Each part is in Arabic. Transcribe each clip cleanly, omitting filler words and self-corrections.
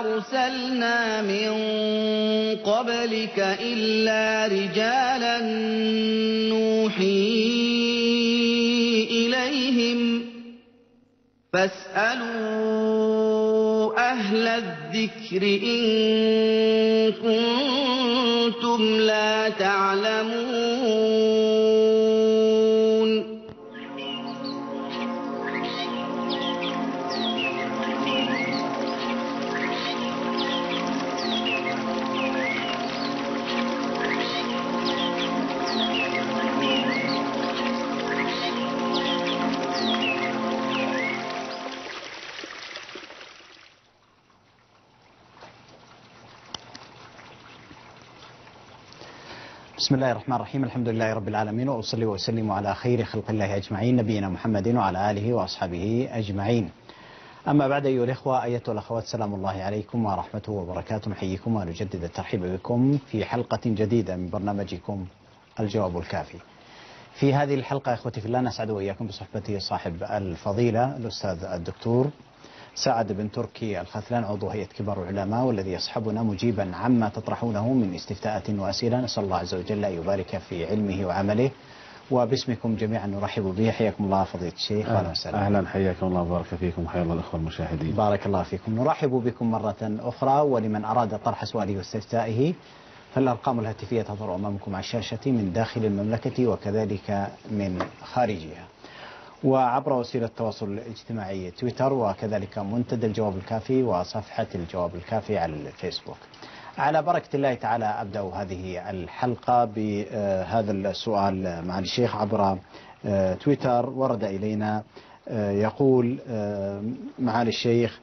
أَرْسَلْنَا مِن قَبْلِكَ إِلَّا رِجَالًا نُّوحِي إِلَيْهِمْ فَاسْأَلُوا أَهْلَ الذِّكْرِ إِن كُنتُمْ لَا تَعْلَمُونَ. بسم الله الرحمن الرحيم. الحمد لله رب العالمين، وأصلي وأسلم على خير خلق الله أجمعين، نبينا محمد وعلى آله وأصحابه أجمعين. أما بعد، أيها الإخوة أيتها الأخوات، سلام الله عليكم ورحمته وبركاته. نحييكم ونجدد الترحيب بكم في حلقة جديدة من برنامجكم الجواب الكافي. في هذه الحلقة إخوتي في الله نسعد وإياكم بصحبة صاحب الفضيلة الأستاذ الدكتور سعد بن تركي الخثلان، عضو هيئة كبار العلماء، والذي يصحبنا مجيبا عما تطرحونه من استفتاءات وأسئلة. نسأل الله عز وجل أن يبارك في علمه وعمله، وباسمكم جميعا نرحب به. حياكم الله فضيلة الشيخ. أهلا، حياكم الله وبارك فيكم، حيا الله الأخوة المشاهدين. بارك الله فيكم. نرحب بكم مرة أخرى، ولمن أراد طرح سؤاله واستفتائه فالأرقام الهاتفية تظهر أمامكم على الشاشة من داخل المملكة وكذلك من خارجها، وعبر وسيلة التواصل الاجتماعي تويتر، وكذلك منتدى الجواب الكافي وصفحة الجواب الكافي على الفيسبوك. على بركة الله تعالى أبدأ هذه الحلقة بهذا السؤال مع الشيخ عبر تويتر. ورد إلينا يقول معالي الشيخ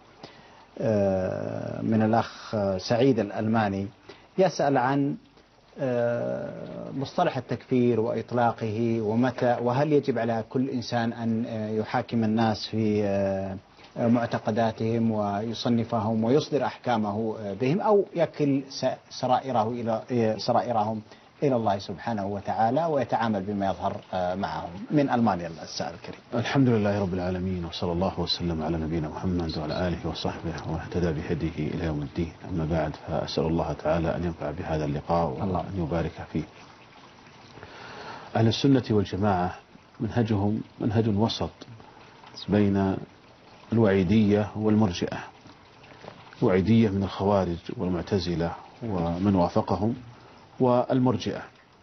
من الأخ سعيد الألماني، يسأل عن مصطلح التكفير وإطلاقه ومتى، وهل يجب على كل إنسان أن يحاكم الناس في معتقداتهم ويصنفهم ويصدر أحكامه بهم، أو يكل سرائرهم إلى الله سبحانه وتعالى ويتعامل بما يظهر معهم. من ألمانيا السائل الكريم. الحمد لله رب العالمين، وصلى الله وسلم على نبينا محمد وعلى آله وصحبه واهتدى بهديه إلى يوم الدين. أما بعد، فأسأل الله تعالى أن ينفع بهذا اللقاء وأن يبارك فيه. أهل السنة والجماعة منهجهم منهج وسط بين الوعيدية والمرجئة. الوعيدية من الخوارج والمعتزلة ومن وافقهم، والمرجئة.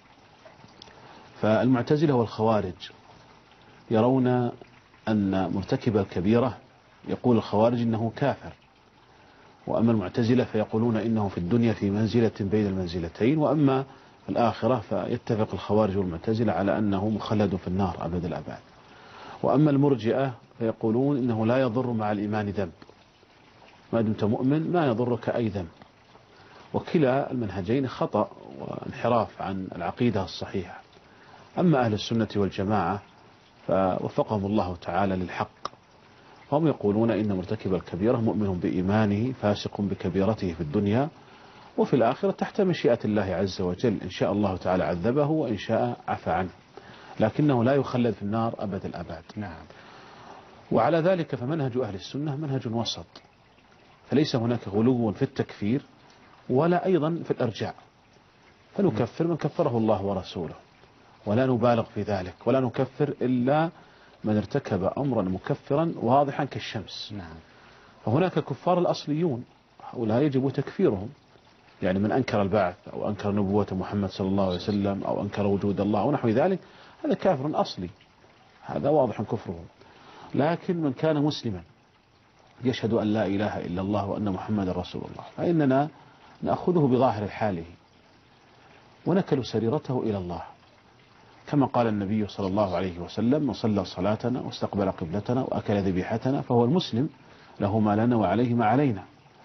فالمعتزلة والخوارج يرون أن مرتكب الكبيرة، يقول الخوارج إنه كافر، وأما المعتزلة فيقولون إنه في الدنيا في منزلة بين المنزلتين، وأما في الآخرة فيتفق الخوارج والمعتزلة على أنه مخلد في النار أبد الآباد. وأما المرجئة فيقولون إنه لا يضر مع الإيمان ذنب، ما دمت مؤمن ما يضرك أي ذنب. وكلا المنهجين خطأ وانحراف عن العقيدة الصحيحة. أما أهل السنة والجماعة فوفقهم الله تعالى للحق، هم يقولون إن مرتكب الكبيرة مؤمن بإيمانه فاسق بكبيرته في الدنيا، وفي الآخرة تحت مشيئة الله عز وجل، إن شاء الله تعالى عذبه وإن شاء عفى عنه، لكنه لا يخلد في النار أبد الأبد. نعم. وعلى ذلك فمنهج أهل السنة منهج وسط، فليس هناك غلو في التكفير ولا أيضا في الإرجاع، فنكفر من كفره الله ورسوله، ولا نبالغ في ذلك، ولا نكفر إلا من ارتكب أمرا مكفرا واضحا كالشمس. نعم. فهناك كفار الأصليون، هؤلاء يجب تكفيرهم، يعني من أنكر البعث أو أنكر نبوة محمد صلى الله عليه وسلم أو أنكر وجود الله ونحو ذلك، هذا كافر أصلي، هذا واضح كفره. لكن من كان مسلما يشهد أن لا إله إلا الله وأن محمد رسول الله، فإننا نأخذه بظاهر حاله ونكل سريرته إلى الله، كما قال النبي صلى الله عليه وسلم: من صلى صلاتنا واستقبل قبلتنا وأكل ذبيحتنا فهو المسلم، له ما لنا وعليه ما علينا.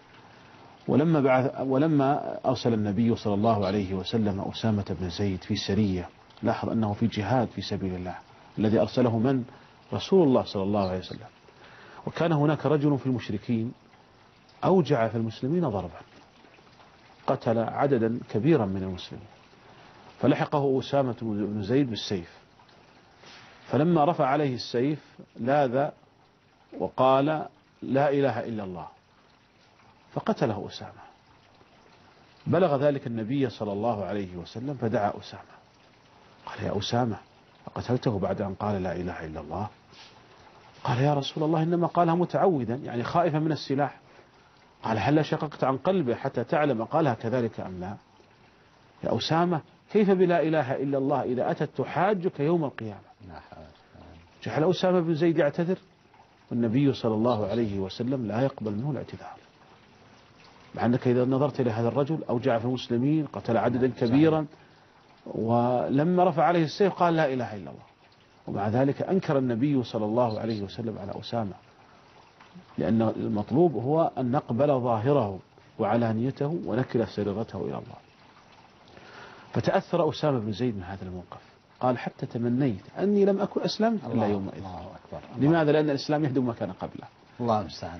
ولما أرسل النبي صلى الله عليه وسلم أسامة بن زيد في سرية، لاحظ أنه في جهاد في سبيل الله، الذي أرسله من؟ رسول الله صلى الله عليه وسلم. وكان هناك رجل في المشركين أوجع في المسلمين ضربا، قتل عددا كبيرا من المسلمين، فلحقه أسامة بن زيد بالسيف، فلما رفع عليه السيف لاذ وقال: لا إله إلا الله، فقتله أسامة. بلغ ذلك النبي صلى الله عليه وسلم فدعا أسامة قال: يا أسامة، فقتلته بعد أن قال لا إله إلا الله؟ قال: يا رسول الله إنما قالها متعودا، يعني خائفا من السلاح. قال: هل شققت عن قلبه حتى تعلم قالها كذلك أم لا؟ يا أسامة، كيف بلا إله إلا الله إذا أتت تحاجك يوم القيامة؟ جعل أسامة بن زيد يعتذر، والنبي صلى الله عليه وسلم لا يقبل منه الاعتذار. مع أنك إذا نظرت إلى هذا الرجل أوجع في المسلمين، قتل عددا كبيرا، ولما رفع عليه السيف قال لا إله إلا الله، ومع ذلك أنكر النبي صلى الله عليه وسلم على أسامة، لأن المطلوب هو أن نقبل ظاهره وعلانيته ونكل سريرته إلى الله. فتأثر أسامة بن زيد من هذا الموقف، قال: حتى تمنيت أني لم أكن أسلمت إلا يومئذ. لماذا؟ لأن الإسلام يهدم ما كان قبله. الله المستعان.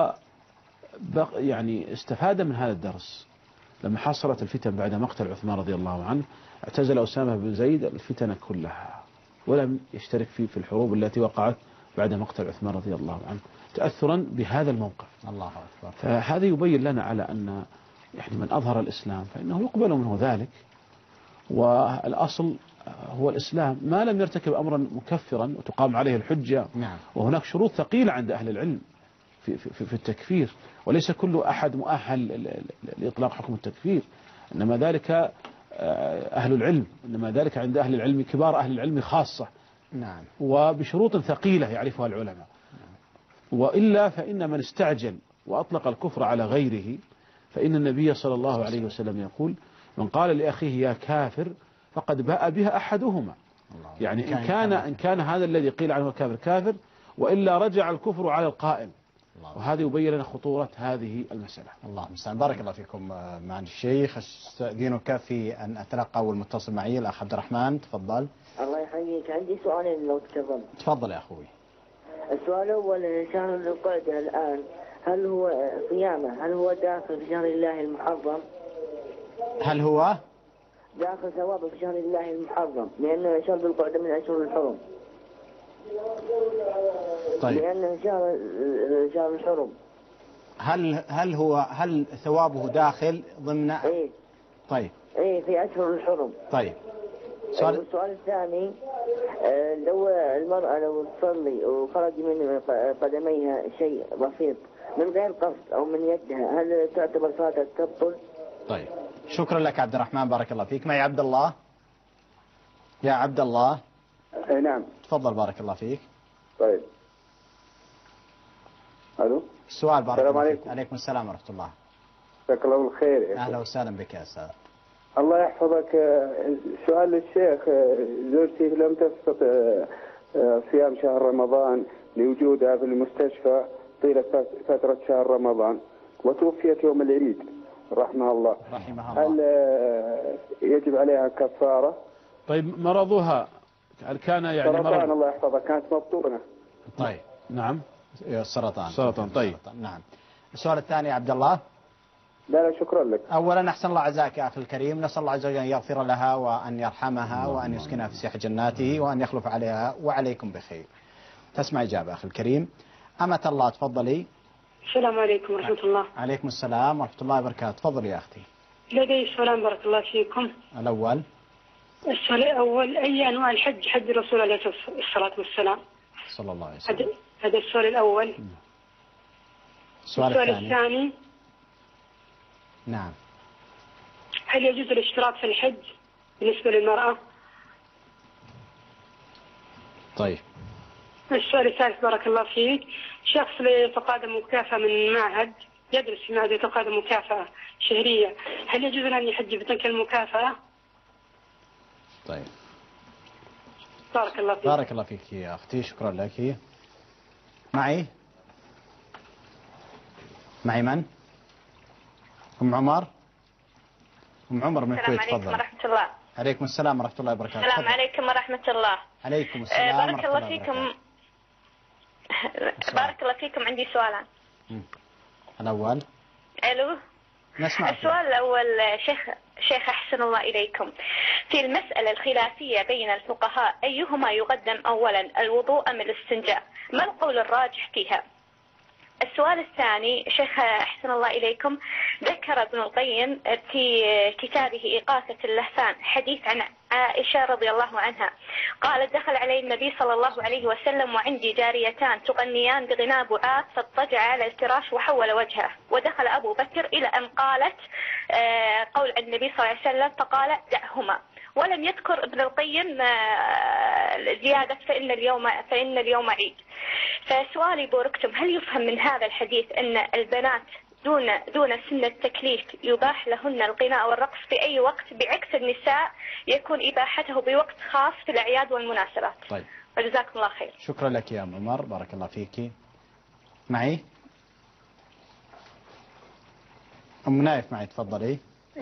يعني استفاد من هذا الدرس لما حصلت الفتن بعد مقتل عثمان رضي الله عنه، اعتزل أسامة بن زيد الفتن كلها ولم يشترك في الحروب التي وقعت بعد مقتل عثمان رضي الله عنه، تأثرا بهذا الموقف. الله أكبر. فهذا يبين لنا على أن يعني من أظهر الإسلام فإنه يقبل منه ذلك، والأصل هو الإسلام ما لم يرتكب أمرا مكفرا وتقام عليه الحجة. نعم. وهناك شروط ثقيلة عند أهل العلم في التكفير، وليس كل أحد مؤهل لإطلاق حكم التكفير، إنما ذلك أهل العلم، إنما ذلك عند أهل العلم، كبار أهل العلم خاصة. نعم. وبشروط ثقيلة يعرفها العلماء، وإلا فإن من استعجل وأطلق الكفر على غيره، فإن النبي صلى الله عليه وسلم يقول: من قال لأخيه يا كافر فقد باء بها أحدهما. يعني إن كان هذا الذي قيل عنه كافر كافر، وإلا رجع الكفر على القائل. وهذا يبين لنا خطورة هذه المسألة. الله المستعان. بارك الله فيكم معالي الشيخ. استأذنك في أن أتلقى والمتصل معي الأخ عبد الرحمن، تفضل. الله يحييك، عندي سؤالين لو تفضل. تفضل يا أخوي. السؤال الأول: شهر ذو القعدة الآن هل هو صيامه هل هو داخل في شهر الله المحرم؟ هل هو داخل ثوابه في شهر الله المحرم، لأن شهر ذو القعدة من أشهر الحرم. طيب. لأنه شهر الحرم. هل ثوابه داخل ضمن؟ إيه. طيب. إيه، في أشهر الحرم. طيب. السؤال الثاني: لو المرأة لو تصلي وخرج من قدميها شيء بسيط من غير قصد أو من يدها، هل تعتبر صلاة تبطل؟ طيب، شكرا لك عبد الرحمن، بارك الله فيك. معي عبد الله. يا عبد الله. نعم. تفضل بارك الله فيك. طيب. الو. السؤال. بارك السلام الله عليكم. فيك. عليكم السلام ورحمة الله. جزاك الله بالخير. أهلا وسهلا بك يا أستاذ. الله يحفظك. سؤال للشيخ: زوجتي لم تستطع صيام شهر رمضان لوجودها في المستشفى طيلة فترة شهر رمضان، وتوفيت يوم العيد رحمها الله. رحمها الله. هل يجب عليها كفارة؟ طيب، مرضها هل كان يعني سرطان؟ الله يحفظك، كانت مبطونة. طيب. نعم. سرطان. طيب. نعم. السؤال الثاني عبد الله. لا شكرا لك. أولا أحسن الله عزاك يا أخي الكريم، نسأل الله عز وجل أن يغفر لها وأن يرحمها وأن يسكنها في سيح جناته وأن يخلف عليها وعليكم بخير. تسمع إجابة أخي الكريم. أمة الله، تفضلي. السلام عليكم ورحمة الله. عليكم السلام ورحمة الله وبركاته. تفضلي يا أختي. لدي سؤالان بارك الله فيكم. الأول. السؤال الأول: أي أنواع الحج حج الرسول عليه الصلاة والسلام؟ صلى الله عليه وسلم. هذا السؤال الأول. السؤال الثاني: نعم. هل يجوز الاشتراك في الحج بالنسبة للمرأة؟ طيب. السؤال الثالث بارك الله فيك: شخص يتقاضى مكافأة من معهد، يدرس في معهد يتقاضى مكافأة شهرية، هل يجوز أن يحج بتلك المكافأة؟ طيب. بارك الله فيك. بارك الله فيك يا أختي، شكرا لك. معي من؟ أم عمر. أم عمر من الكويت، تفضل. السلام عليكم ورحمة الله. عليكم السلام ورحمة الله وبركاته. السلام عليكم ورحمة الله. عليكم السلام. بارك الله فيكم. بارك الله فيكم. عندي سؤالان. الأول. ألو. نسمع. السؤال الأول: شيخ أحسن الله إليكم، في المسألة الخلافية بين الفقهاء أيهما يقدم أولا، الوضوء أم الاستنجاء؟ ما القول الراجح فيها؟ السؤال الثاني شيخ أحسن الله إليكم، ذكر ابن القيم في كتابه إغاثة اللهفان حديث عن عائشة رضي الله عنها قالت: دخل علي النبي صلى الله عليه وسلم وعندي جاريتان تغنيان بغناء بعاث، فاضطجع على الفراش وحول وجهه، ودخل أبو بكر إلى أن قالت قول النبي صلى الله عليه وسلم فقال: دعهما. ولم يذكر ابن القيم زيادة فإن اليوم عيد. فسؤالي بوركتم، هل يفهم من هذا الحديث أن البنات دون سن التكليف يباح لهن الغناء والرقص في أي وقت، بعكس النساء يكون إباحته بوقت خاص في الأعياد والمناسبات؟ طيب، وجزاكم الله خير. شكرا لك يا عمر، بارك الله فيك. معي أم نايف، معي تفضلي.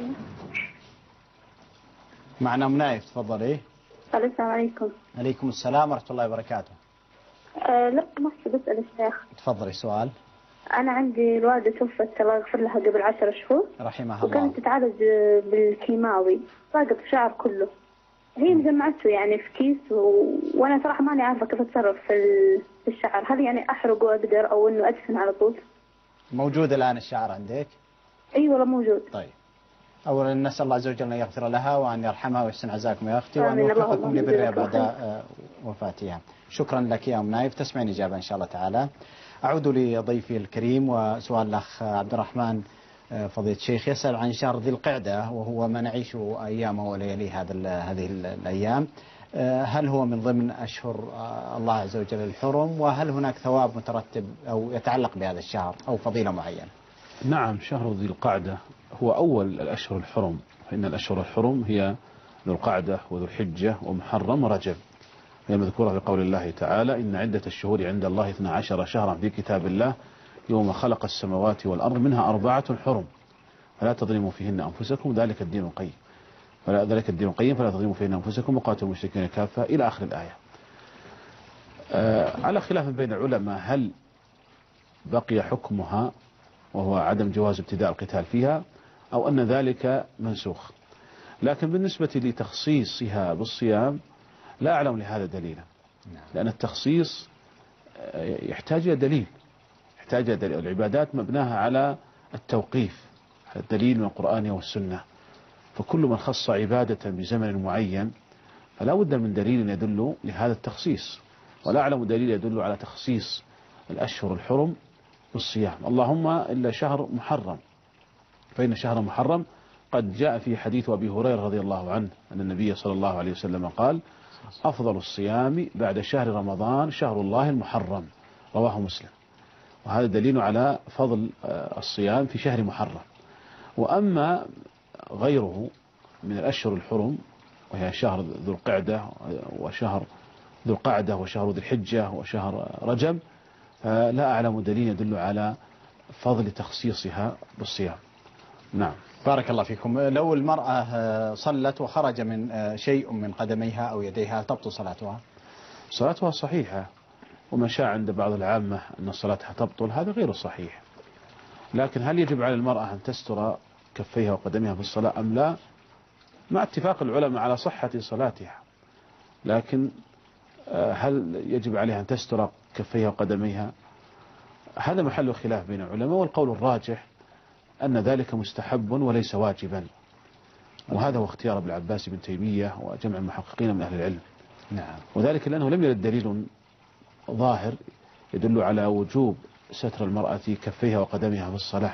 معنا أم نايف تفضلي. السلام عليكم. عليكم السلام ورحمة الله وبركاته. لو سمحت بسأل الشيخ. تفضلي سؤال. أنا عندي الوالدة توفت الله يغفر لها قبل 10 شهور رحمها الله، وكانت تتعالج بالكيماوي، ساقط الشعر كله. هي مجمعته يعني في كيس وأنا صراحة ماني عارفة كيف أتصرف في الشعر. هل يعني أحرقه وأقدر أو إنه أدفن على طول؟ موجود الآن الشعر عندك؟ أي والله موجود. طيب، أولا نسأل الله عز وجل أن يغفر لها وأن يرحمها ويحسن عزاكم يا أختي، وأن آمين. يوفقكم لبرها بعد وفاتها. شكرا لك يا أم نايف، تسمعين إجابة إن شاء الله تعالى. أعود لضيفي الكريم، وسؤال الأخ عبد الرحمن فضيلة الشيخ يسأل عن شهر ذي القعدة، وهو ما نعيش أيامه ولياليه هذه الأيام. هل هو من ضمن أشهر الله عز وجل الحرم، وهل هناك ثواب مترتب أو يتعلق بهذا الشهر أو فضيلة معينة؟ نعم، شهر ذي القعدة هو أول الأشهر الحرم، فإن الأشهر الحرم هي ذو القعدة وذو الحجة ومحرم ورجب، هي مذكورة في قول الله تعالى: إن عدة الشهور عند الله 12 شهرا في كتاب الله يوم خلق السماوات والأرض منها 4 حرم فلا تظلموا فيهن أنفسكم ذلك الدين القيم فلا تظلموا فيهن أنفسكم وقاتلوا المشركين كافة إلى آخر الآية. على خلاف بين العلماء هل بقي حكمها وهو عدم جواز ابتداء القتال فيها أو أن ذلك منسوخ، لكن بالنسبة لتخصيصها بالصيام لا أعلم لهذا دليلا، لأن التخصيص يحتاج إلى دليل. العبادات مبناها على التوقيف، الدليل من القرآن والسنة، فكل من خص عبادة بزمن معين فلا بد من دليل يدل لهذا التخصيص، ولا أعلم دليل يدل على تخصيص الأشهر الحرم بالصيام، اللهم إلا شهر محرم، فإن شهر محرم قد جاء في حديث أبي هريرة رضي الله عنه أن النبي صلى الله عليه وسلم قال: أفضل الصيام بعد شهر رمضان شهر الله المحرم، رواه مسلم. وهذا دليل على فضل الصيام في شهر محرم. وأما غيره من الأشهر الحرم وهي شهر ذو القعدة وشهر ذو القعدة وشهر ذو الحجة وشهر رجب لا أعلم دليل يدل على فضل تخصيصها بالصيام. نعم، بارك الله فيكم. لو المرأة صلت وخرج من شيء من قدميها أو يديها تبطل صلاتها؟ صلاتها صحيحة، وما شاء عند بعض العامة أن صلاتها تبطل هذا غير صحيح، لكن هل يجب على المرأة أن تستر كفيها وقدميها في الصلاة أم لا؟ مع اتفاق العلماء على صحة صلاتها، لكن هل يجب عليها أن تستر كفيها وقدميها؟ هذا محل خلاف بين العلماء، والقول الراجح أن ذلك مستحب وليس واجبا، وهذا هو اختيار ابن العباس بن تيمية وجمع المحققين من أهل العلم. نعم، وذلك لأنه لم يرد دليل ظاهر يدل على وجوب ستر المرأة كفيها وقدمها في الصلاة،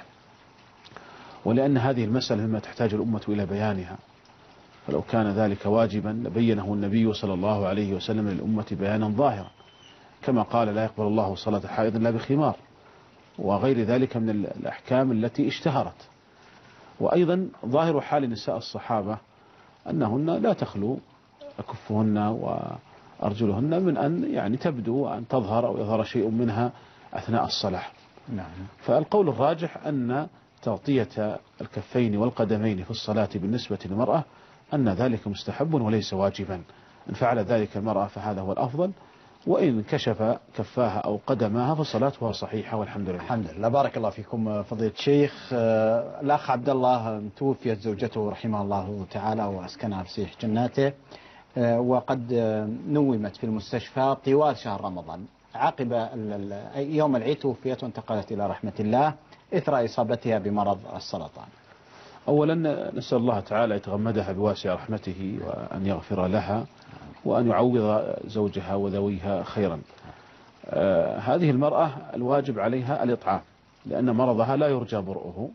ولأن هذه المسألة مما تحتاج الأمة إلى بيانها، فلو كان ذلك واجبا لبينه النبي صلى الله عليه وسلم للأمة بيانا ظاهرا، كما قال: لا يقبل الله صلاة حائض إلا بخمار، وغير ذلك من الأحكام التي اشتهرت. وأيضا ظاهر حال نساء الصحابة أنهن لا تخلو أكفهن وأرجلهن من أن يعني تبدو وأن تظهر أو يظهر شيء منها أثناء الصلاة. نعم. فالقول الراجح أن تغطية الكفين والقدمين في الصلاة بالنسبة للمرأة أن ذلك مستحب وليس واجبا، إن فعل ذلك المرأة فهذا هو الأفضل، وإن كشف كفاها أو قدماها فصلاتها صحيحة والحمد لله. الحمد لله، بارك الله فيكم فضيلة الشيخ. الأخ عبد الله توفيت زوجته رحمه الله تعالى وأسكنها في جناته، وقد نومت في المستشفى طوال شهر رمضان، عقب يوم العيد توفيت وانتقلت إلى رحمة الله إثر إصابتها بمرض السرطان. أولا نسأل الله تعالى يتغمدها بواسع رحمته وأن يغفر لها وأن يعوض زوجها وذويها خيرا. هذه المرأة الواجب عليها الإطعام، لأن مرضها لا يرجى برؤه،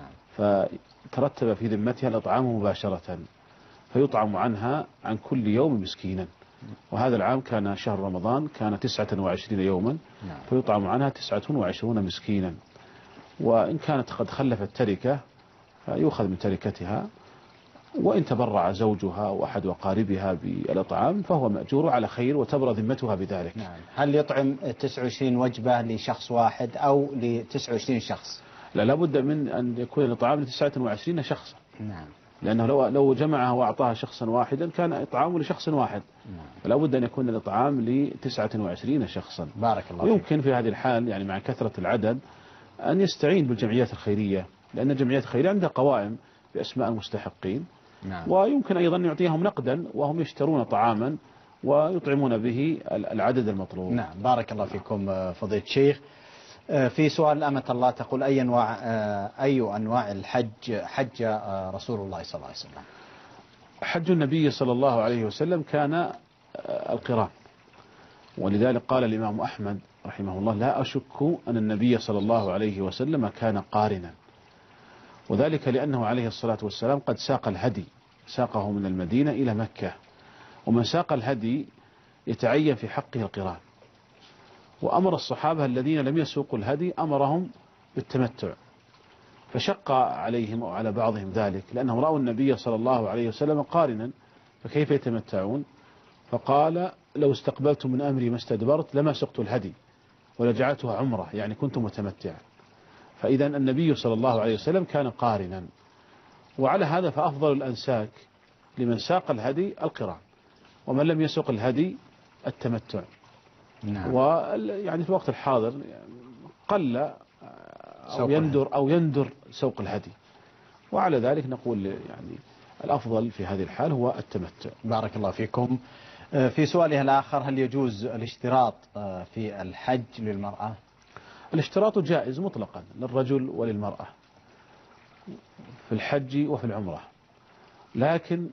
فترتب في ذمتها الإطعام مباشرة، فيطعم عنها عن كل يوم مسكينا. وهذا العام كان شهر رمضان كان 29 يوما، فيطعم عنها 29 مسكينا. وإن كانت قد خلفت تركة فيؤخذ من تركتها، وإن تبرع زوجها أو أحد أقاربها بالإطعام فهو مأجور على خير وتبرى ذمتها بذلك. نعم. هل يطعم 29 وجبة لشخص واحد أو ل 29 شخص؟ لا، لابد من أن يكون الإطعام ل 29 شخصا. نعم. لأنه لو جمعها وأعطاها شخصا واحدا كان إطعامه لشخص واحد. نعم. فلا بد أن يكون الإطعام ل 29 شخصا. بارك الله فيك. ويمكن في هذه الحال يعني مع كثرة العدد أن يستعين بالجمعيات الخيرية، لأن الجمعيات الخيرية عندها قوائم بأسماء المستحقين. نعم. ويمكن أيضا يعطيهم نقدا وهم يشترون طعاما ويطعمون به العدد المطلوب. نعم. بارك الله فيكم فضيلة الشيخ. في سؤال أمة الله تقول أي أنواع الحج حج رسول الله صلى الله عليه وسلم؟ حج النبي صلى الله عليه وسلم كان القران، ولذلك قال الإمام أحمد رحمه الله لا أشك أن النبي صلى الله عليه وسلم كان قارنا، وذلك لأنه عليه الصلاة والسلام قد ساق الهدي، ساقه من المدينة إلى مكة، ومن ساق الهدي يتعين في حقه القران. وأمر الصحابة الذين لم يسوقوا الهدي أمرهم بالتمتع، فشق عليهم أو على بعضهم ذلك لأنهم رأوا النبي صلى الله عليه وسلم قارنا، فكيف يتمتعون؟ فقال لو استقبلت من أمري ما استدبرت لما سقت الهدي ولجعلتها عمرة، يعني كنت متمتعا. فإذا النبي صلى الله عليه وسلم كان قارنا، وعلى هذا فأفضل الأنساك لمن ساق الهدي القران، ومن لم يسق الهدي التمتع. نعم. ويعني في الوقت الحاضر قل أو يندر سوق الهدي، وعلى ذلك نقول يعني الأفضل في هذه الحال هو التمتع. بارك الله فيكم. في سؤالها الآخر هل يجوز الاشتراط في الحج للمرأة؟ الاشتراط جائز مطلقا للرجل وللمرأة في الحج وفي العمرة، لكن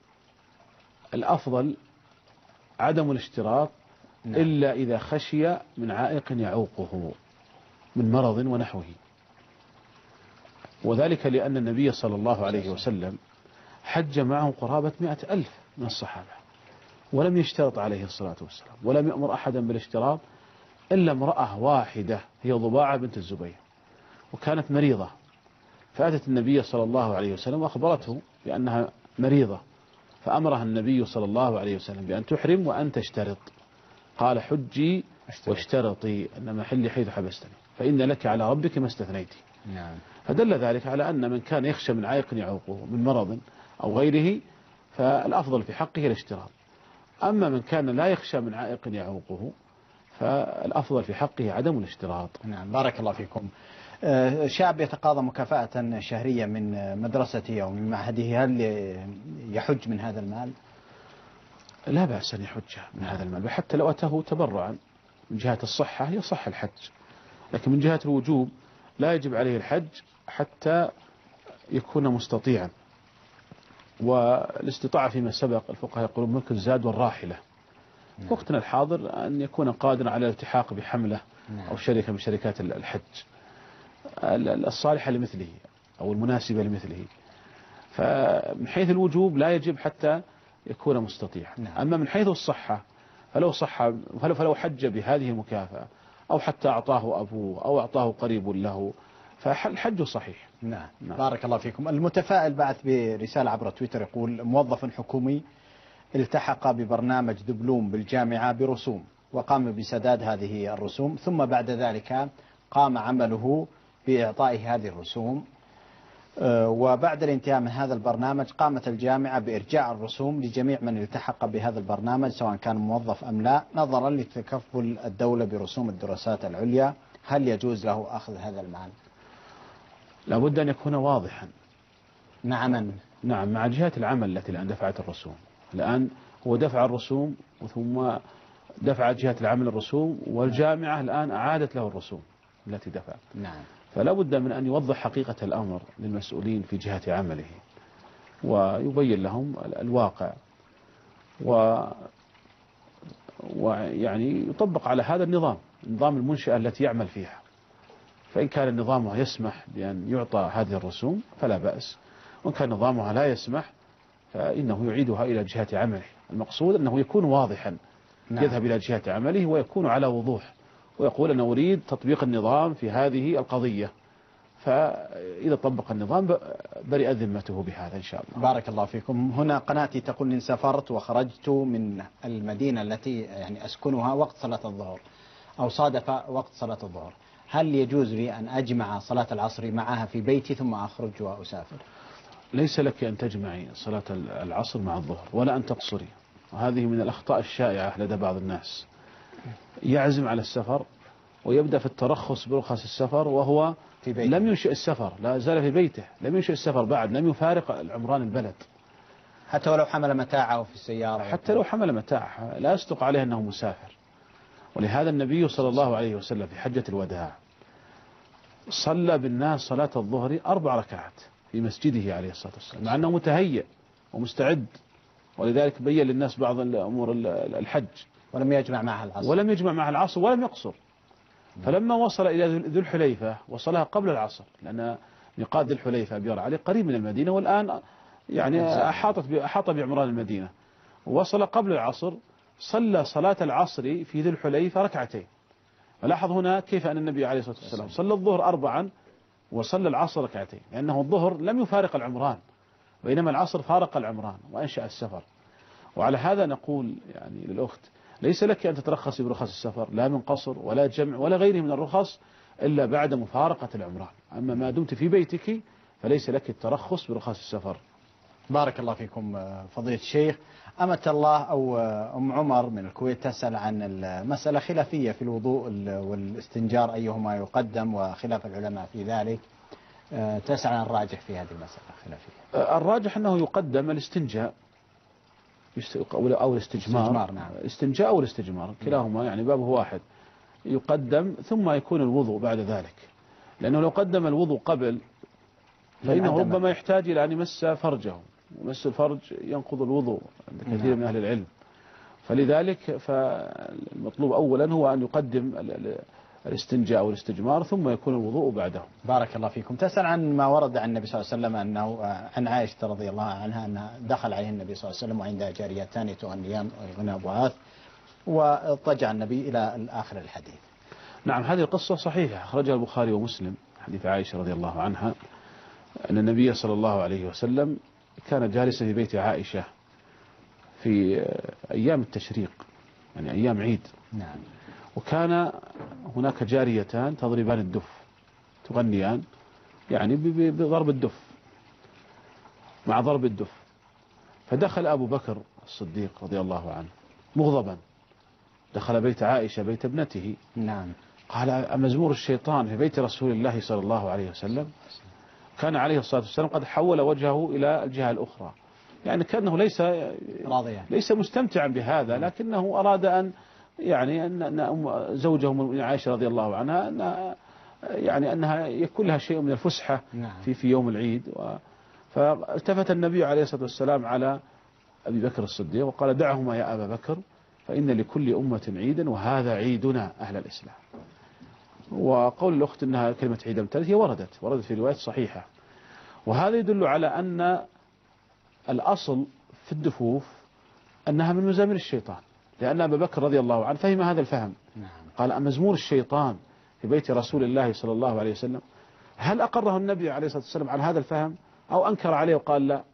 الأفضل عدم الاشتراط. نعم. إلا إذا خشي من عائق يعوقه من مرض ونحوه، وذلك لأن النبي صلى الله عليه وسلم حج معه قرابة 100,000 من الصحابة ولم يشترط عليه الصلاة والسلام، ولم يأمر أحدا بالاشتراط إلا امرأة واحدة هي ضباعة بنت الزبير، وكانت مريضة، فأتت النبي صلى الله عليه وسلم وأخبرته بأنها مريضة، فأمرها النبي صلى الله عليه وسلم بأن تحرم وأن تشترط. قال حجي واشترطي أن محلي حيث حبستني فإن لك على ربك ما استثنيتي. نعم. فدل ذلك على أن من كان يخشى من عائق يعوقه من مرض أو غيره فالأفضل في حقه الاشتراط. أما من كان لا يخشى من عائق يعوقه فالأفضل في حقه عدم الاشتراط. نعم. بارك الله فيكم. شاب يتقاضى مكافأة شهرية من مدرسته أو من معهده، هل يحج من هذا المال؟ لا بأس أن يحج من هذا المال، وحتى لو أتاه تبرعا من جهة الصحة يصح الحج، لكن من جهة الوجوب لا يجب عليه الحج حتى يكون مستطيعا. والاستطاعة فيما سبق الفقهاء يقولون ملك الزاد والراحلة. في وقتنا الحاضر أن يكون قادرا على الالتحاق بحملة أو شركة من شركات الحج الصالحة لمثله أو المناسبة لمثله. فمن حيث الوجوب لا يجب حتى يكون مستطيعا. أما من حيث الصحة فلو حج بهذه المكافأة أو حتى أعطاه أبوه أو أعطاه قريب له فالحج صحيح. نعم. بارك الله فيكم. المتفائل بعث برسالة عبر تويتر يقول موظف حكومي التحق ببرنامج دبلوم بالجامعة برسوم وقام بسداد هذه الرسوم، ثم بعد ذلك قام عمله بإعطائه هذه الرسوم، وبعد الانتهاء من هذا البرنامج قامت الجامعة بإرجاع الرسوم لجميع من التحق بهذا البرنامج سواء كان موظف أم لا، نظرا لتكفل الدولة برسوم الدراسات العليا. هل يجوز له أخذ هذا المال؟ لابد أن يكون واضحا. نعم مع جهة العمل التي الآن دفعت الرسوم. الآن هو دفع الرسوم ثم دفعت جهة العمل الرسوم، والجامعة الآن أعادت له الرسوم التي دفعت. نعم. فلا بد من أن يوضح حقيقة الأمر للمسؤولين في جهة عمله، ويبين لهم الواقع، ويعني يطبق على هذا النظام، نظام المنشأة التي يعمل فيها. فإن كان نظامها يسمح بأن يعطى هذه الرسوم فلا بأس، وإن كان نظامها لا يسمح فإنه يعيدها إلى جهة عمله. المقصود أنه يكون واضحا. نعم. يذهب إلى جهة عمله ويكون على وضوح، ويقول أنا أريد تطبيق النظام في هذه القضية، فإذا طبق النظام برئ ذمته بهذا إن شاء الله. بارك الله فيكم. هنا قناتي تقول إن سافرت وخرجت من المدينة التي يعني أسكنها وقت صلاة الظهر أو صادف وقت صلاة الظهر، هل يجوز لي أن أجمع صلاة العصر معها في بيتي ثم أخرج وأسافر؟ ليس لك أن تجمعي صلاة العصر مع الظهر ولا أن تقصري، وهذه من الأخطاء الشائعة لدى بعض الناس. يعزم على السفر ويبدأ في الترخص برخص السفر وهو في بيته. لم ينشئ السفر، لا زال في بيته، لم ينشئ السفر بعد، لم يفارق العمران البلد. حتى ولو حمل متاعه في السيارة، حتى لو حمل متاعه لا يصدق عليه أنه مسافر. ولهذا النبي صلى الله عليه وسلم في حجة الوداع صلى بالناس صلاة الظهر 4 ركعات في مسجده عليه الصلاة والسلام، مع أنه متهيئ ومستعد، ولذلك بين للناس بعض الأمور الحج. ولم يجمع معها العصر ولم يقصر. فلما وصل إلى ذو الحليفة وصلها قبل العصر، لأن ميقات ذو الحليفة بير علي قريب من المدينة، والآن يعني أحاط بعمران المدينة، وصل قبل العصر، صلى صلاة العصر في ذو الحليفة 2 ركعتين. فلاحظ هنا كيف أن النبي عليه الصلاة والسلام صلى الظهر 4 وصلى العصر 2 ركعتين، لأنه الظهر لم يفارق العمران، بينما العصر فارق العمران وأنشأ السفر. وعلى هذا نقول يعني للأخت ليس لك أن تترخصي برخص السفر، لا من قصر ولا جمع ولا غيره من الرخص، إلا بعد مفارقة العمران. أما ما دمت في بيتك فليس لك الترخص برخص السفر. بارك الله فيكم فضيلة الشيخ. أمة الله أو أم عمر من الكويت تسأل عن المسألة خلافية في الوضوء والاستنجار أيهما يقدم، وخلاف العلماء في ذلك. تسأل عن الراجح في هذه المسألة خلافية. الراجح أنه يقدم الاستنجاء أو الاستجمار. نعم. استنجاء أو الاستجمار كلاهما يعني بابه واحد، يقدم ثم يكون الوضوء بعد ذلك، لأنه لو قدم الوضوء قبل فإنه ربما يحتاج إلى أن يمس فرجه، ومس الفرج ينقض الوضوء عند كثير من أهل العلم. فلذلك فالمطلوب أولا هو أن يقدم الاستنجاء أو الاستجمار ثم يكون الوضوء بعده. بارك الله فيكم. تسأل عن ما ورد عن النبي صلى الله عليه وسلم أنه عن عائشة رضي الله عنها أنها دخل عليه النبي صلى الله عليه وسلم وعندها جاريتان تغنيان ويغنى بواث، واضطجع النبي إلى آخر الحديث. نعم، هذه القصة صحيحة، أخرجها البخاري ومسلم، حديث عائشة رضي الله عنها أن النبي صلى الله عليه وسلم كان جالسا في بيت عائشة في أيام التشريق، يعني أيام عيد. نعم. وكان هناك جاريتان تضربان الدف، تغنيان يعني بضرب الدف، مع ضرب الدف. فدخل أبو بكر الصديق رضي الله عنه مغضبا، دخل بيت عائشة بيت ابنته. نعم. قال أمزمور الشيطان في بيت رسول الله صلى الله عليه وسلم؟ كان عليه الصلاة والسلام قد حول وجهه إلى الجهة الأخرى، يعني كأنه ليس مستمتعا بهذا، لكنه أراد أن يعني أن زوجه من عائشة رضي الله عنها أن يعني أنها يكون لها شيء من الفسحة في يوم العيد. فالتفت النبي عليه الصلاة والسلام على أبي بكر الصديق وقال دعهما يا أبا بكر فإن لكل أمة عيدا وهذا عيدنا أهل الإسلام. وقول الأخت أنها كلمة عيد امتلت هي وردت في روايات صحيحة، وهذا يدل على أن الأصل في الدفوف أنها من مزامير الشيطان، لأن أبا بكر رضي الله عنه فهم هذا الفهم. قال أمزمور الشيطان في بيت رسول الله صلى الله عليه وسلم؟ هل أقره النبي عليه الصلاة والسلام على هذا الفهم أو أنكر عليه وقال لا؟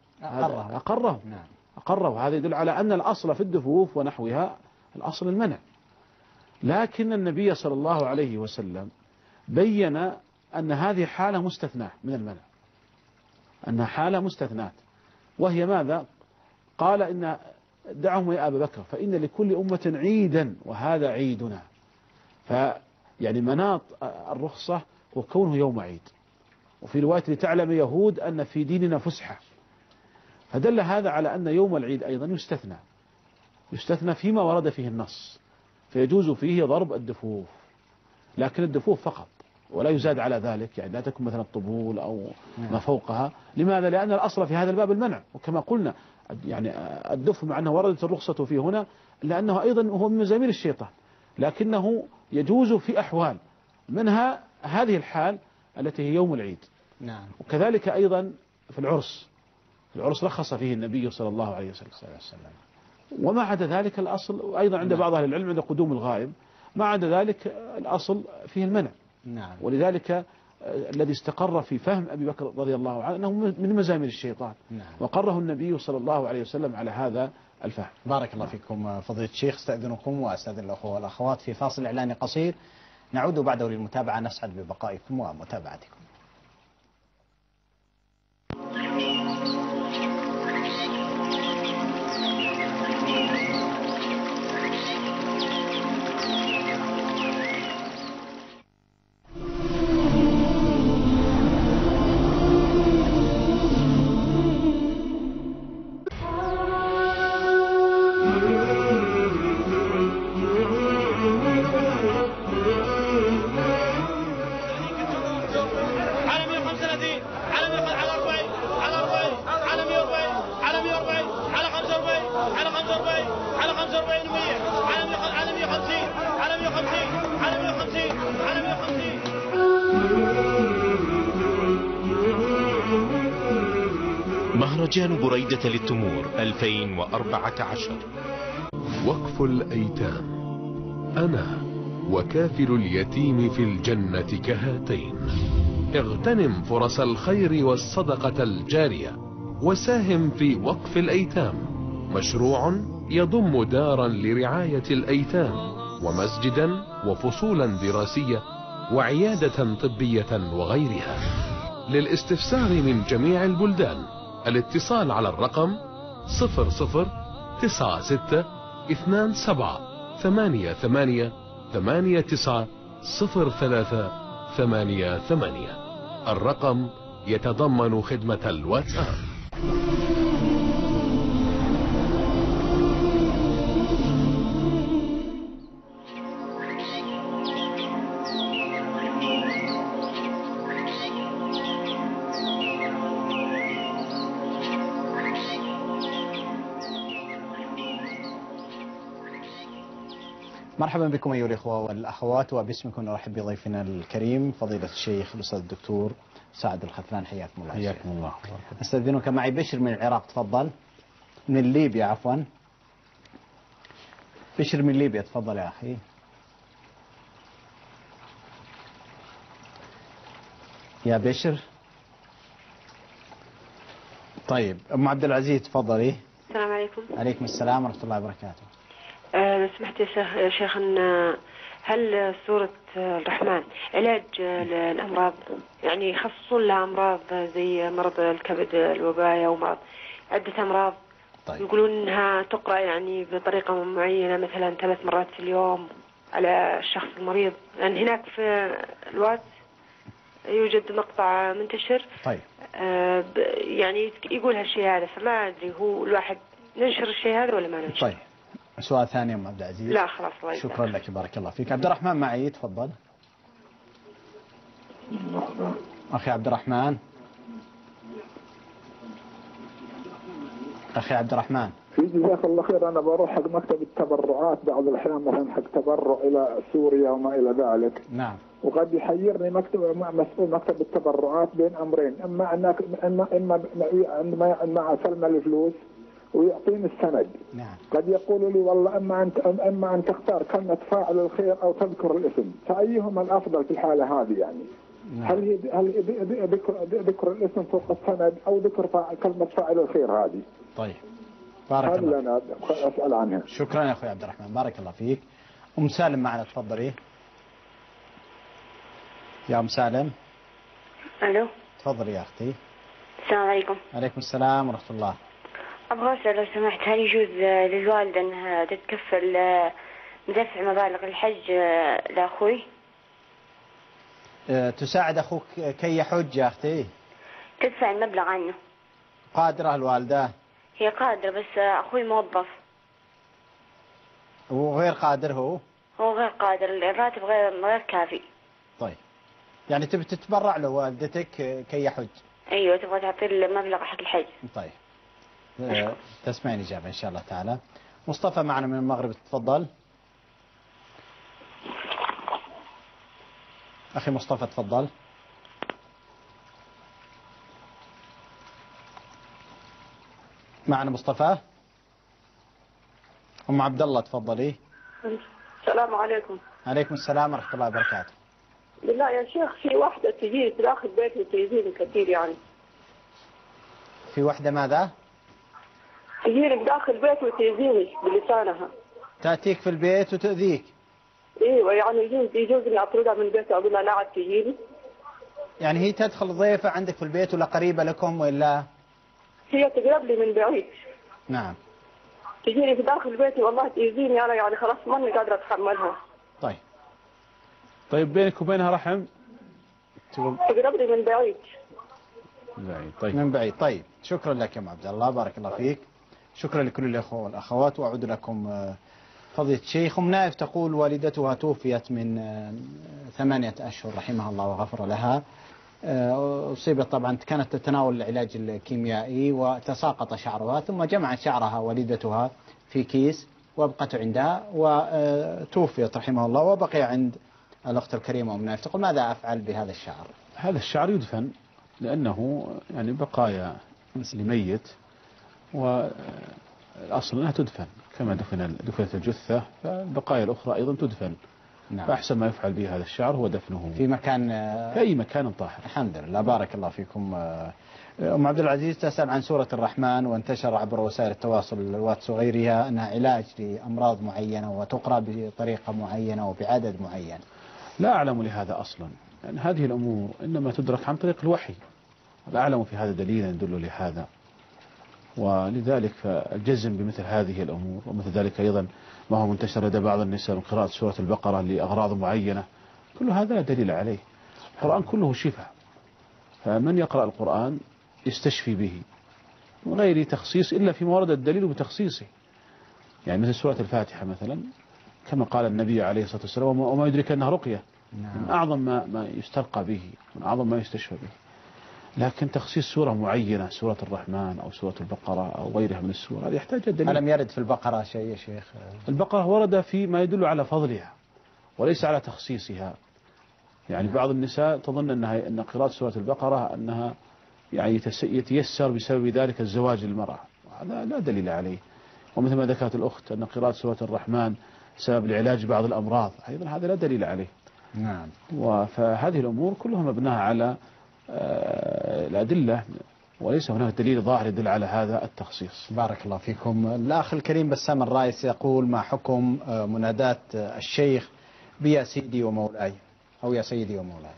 أقره. هذا يدل على أن الأصل في الدفوف ونحوها الأصل المنع، لكن النبي صلى الله عليه وسلم بين أن هذه حالة مستثناة من المنع، أنها حالة مستثناة، وهي ماذا؟ قال إن دعهم يا أبا بكر فإن لكل أمة عيدا وهذا عيدنا. فيعني مناط الرخصة هو كونه يوم عيد، وفي رواية لتعلم يهود أن في ديننا فسحة، فدل هذا على أن يوم العيد أيضا يستثنى فيما ورد فيه النص، فيجوز فيه ضرب الدفوف، لكن الدفوف فقط ولا يزاد على ذلك، يعني لا تكون مثلا الطبول أو ما فوقها. لماذا؟ لأن الأصل في هذا الباب المنع، وكما قلنا يعني الدف مع أنه وردت الرخصة فيه هنا لأنه أيضا هو من مزامير الشيطان، لكنه يجوز في أحوال، منها هذه الحال التي هي يوم العيد. نعم. وكذلك أيضا في العرس رخص فيه النبي صلى الله عليه وسلم. وما عدا ذلك الأصل أيضا عند بعض أهل العلم عند قدوم الغائب، ما عدا ذلك الأصل فيه المنع. نعم. ولذلك الذي استقر في فهم أبي بكر رضي الله عنه أنه من مزامير الشيطان. نعم. وقره النبي صلى الله عليه وسلم على هذا الفهم. بارك الله فيكم فضيلة الشيخ. استأذنكم وأستأذن الأخوة والأخوات في فاصل إعلاني قصير، نعود بعده للمتابعة. نسعد ببقائكم ومتابعتكم. مهرجان بريدة للتمور 2014. وقف الأيتام. أنا وكافل اليتيم في الجنة كهاتين. اغتنم فرص الخير والصدقة الجارية وساهم في وقف الأيتام، مشروع يضم دارا لرعاية الأيتام ومسجدا وفصولا دراسية وعيادة طبية وغيرها. للاستفسار من جميع البلدان الاتصال على الرقم 00962788890388. الرقم يتضمن خدمة الواتساب. مرحبا بكم أيها الإخوة والأخوات، وباسمكم نرحب بضيفنا الكريم فضيلة الشيخ الأستاذ الدكتور سعد الخثلان. حياكم الله. حياكم الله. أستاذنك معي بشر من العراق، تفضل. من ليبيا عفوا. بشر من ليبيا، تفضل يا أخي. يا بشر. طيب أم عبد العزيز تفضلي. السلام عليكم. عليكم السلام ورحمة الله وبركاته. لو سمحت يا شيخ، هل سورة الرحمن علاج للأمراض؟ يعني يخصصون لها أمراض زي مرض الكبد الوباية ومرض عدة أمراض. طيب. يقولون إنها تقرأ يعني بطريقة معينة، مثلا 3 مرات في اليوم على الشخص المريض، لأن هناك في الواتس يوجد مقطع منتشر. طيب. يعني يقول هالشيء هذا، فما أدري هو الواحد ننشر الشيء هذا ولا ما ننشر؟ طيب. سؤال ثاني أم عبد العزيز؟ لا خلاص الله شكرا يسلمك. لك، بارك الله فيك. عبد الرحمن معي، تفضل. أخي عبد الرحمن. أخي عبد الرحمن. في جزاك الله خير. أنا بروح حق مكتب التبرعات بعض الأحيان، مثلا حق تبرع إلى سوريا وما إلى ذلك. نعم. وقد يحيرني مسؤول مكتب التبرعات بين أمرين، إما أنك إما أسلم الفلوس ويعطيني السند. نعم. قد يقولوا لي والله إما أن تختار كلمة فاعل الخير أو تذكر الاسم، فأيهما الأفضل في الحالة هذه يعني؟ نعم. هل ذكر الاسم فوق السند أو ذكر كلمة فاعل الخير هذه؟ طيب. بارك الله. أنا أسأل عنها. شكرا يا أخوي عبد الرحمن، بارك الله فيك. أم سالم معنا، تفضلي. يا أم سالم. ألو. تفضلي يا أختي. السلام عليكم. عليكم السلام ورحمة الله. أبغى أسأل لو سمحت، هل يجوز للوالدة أنها تتكفل بدفع مبالغ الحج لأخوي؟ تساعد أخوك كي يحج يا أختي؟ تدفع المبلغ عنه. قادرة الوالدة؟ هي قادرة بس أخوي موظف. وغير قادر هو؟ هو غير قادر، الراتب غير كافي. طيب يعني تبي تتبرع لوالدتك كي يحج؟ أيوة، تبغى تعطي المبلغ حق الحج. طيب تسمعين الإجابة إن شاء الله تعالى. مصطفى معنا من المغرب، تفضل أخي مصطفى، تفضل. معنا مصطفى. أم عبد الله تفضلي. السلام عليكم. عليكم السلام ورحمة الله وبركاته. بالله يا شيخ، في واحدة تجي في داخل بيتي تأذيني كثير يعني. في واحدة ماذا؟ تجيني بداخل بيتي وتأذيني بلسانها. تأتيك في البيت وتؤذيك؟ ايوه، يعني يجوز اني اطردها من بيتي واقول لها لا عاد تجيني. يعني هي تدخل ضيفة عندك في البيت ولا قريبة لكم ولا؟ هي تقرب لي من بعيد. نعم. تجيني في داخل بيتي والله تأذيني انا، يعني خلاص ماني قادرة اتحملها. طيب بينك وبينها رحم؟ تقرب لي من بعيد. طيب من بعيد. طيب شكرا لك يا ام عبد الله، بارك الله فيك. شكرا لكل الأخوة والأخوات. وأعود لكم فضيلة الشيخ. أم نائف تقول والدتها توفيت من 8 أشهر رحمها الله وغفر لها. أصيبت طبعا، كانت تتناول العلاج الكيميائي وتساقط شعرها، ثم جمعت شعرها والدتها في كيس وابقته عندها وتوفيت رحمه الله، وبقي عند الأخت الكريمة أم نائف. تقول ماذا أفعل بهذا الشعر؟ هذا الشعر يدفن، لأنه يعني بقايا لميت، والأصل أنها تدفن كما دفنت الجثة، فالبقايا الأخرى أيضا تدفن. نعم. فأحسن ما يفعل به هذا الشعر هو دفنه في مكان، في أي مكان طاهر. الحمد لله، بارك الله فيكم. أم عبد العزيز تسأل عن سورة الرحمن، وانتشر عبر وسائل التواصل الواتس وغيرها أنها علاج لأمراض معينة وتقرأ بطريقة معينة وبعدد معين. لا أعلم لهذا أصلا، يعني هذه الأمور إنما تدرك عن طريق الوحي، لا أعلم في هذا دليلا يدل لهذا، ولذلك فالجزم بمثل هذه الأمور. ومثل ذلك أيضا ما هو منتشر لدى بعض النساء من قراءة سورة البقرة لأغراض معينة، كل هذا لا دليل عليه. القرآن كله شفاء، فمن يقرأ القرآن يستشفي به من غير تخصيص إلا فيما ورد الدليل بتخصيصه. يعني مثل سورة الفاتحة مثلا، كما قال النبي عليه الصلاة والسلام وما يدرك أنها رقية، من أعظم ما يسترقى به، من أعظم ما يستشفى به. لكن تخصيص سورة معينة، سورة الرحمن أو سورة البقرة أو غيرها من السور، هذا يحتاج دليل. ألم يرد في البقرة شيء يا شيخ؟ البقرة ورد في ما يدل على فضلها وليس على تخصيصها. يعني بعض النساء تظن أن قراءة سورة البقرة أنها يعني يتيسر بسبب ذلك الزواج للمرأة، هذا لا دليل عليه. ومثل ما ذكرت الأخت أن قراءة سورة الرحمن سبب لعلاج بعض الأمراض، أيضا هذا لا دليل عليه. نعم. فهذه الأمور كلها مبناها على الأدلة، وليس هناك دليل ظاهر يدل على هذا التخصيص. بارك الله فيكم. الأخ الكريم بسام الرايس يقول ما حكم منادات الشيخ بيا سيدي ومولاي أو يا سيدي ومولاي؟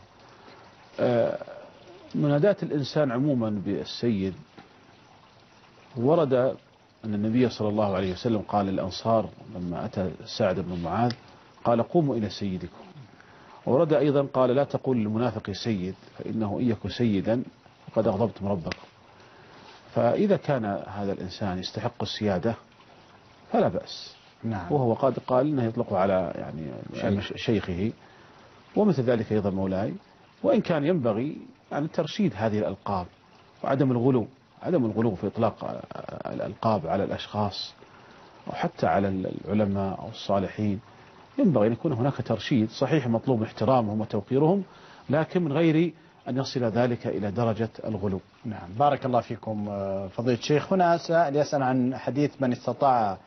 منادات الإنسان عموما بالسيد ورد أن النبي صلى الله عليه وسلم قال للأنصار لما أتى سعد بن معاذ قال قوموا إلى سيدكم. ورد أيضا قال لا تقول للمنافق سيد فإنه إن يكن سيدا فقد أغضبتم ربكم. فإذا كان هذا الإنسان يستحق السيادة فلا بأس. نعم. وهو قد قال إنه يطلق على يعني شيخه، ومثل ذلك أيضا مولاي. وإن كان ينبغي يعني ترشيد هذه الألقاب وعدم الغلو، عدم الغلو في إطلاق الألقاب على الأشخاص أو حتى على العلماء أو الصالحين. ينبغي أن يكون هناك ترشيد، صحيح مطلوب احترامهم وتوقيرهم، لكن من غير أن يصل ذلك إلى درجة الغلو. نعم. بارك الله فيكم فضيلة الشيخ. هنا سائل يسأل عن حديث من استطاع